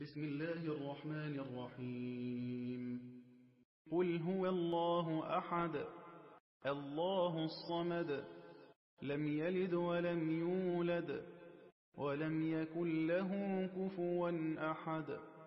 بسم الله الرحمن الرحيم قل هو الله أحد الله الصمد لم يلد ولم يولد ولم يكن له كفوا أحد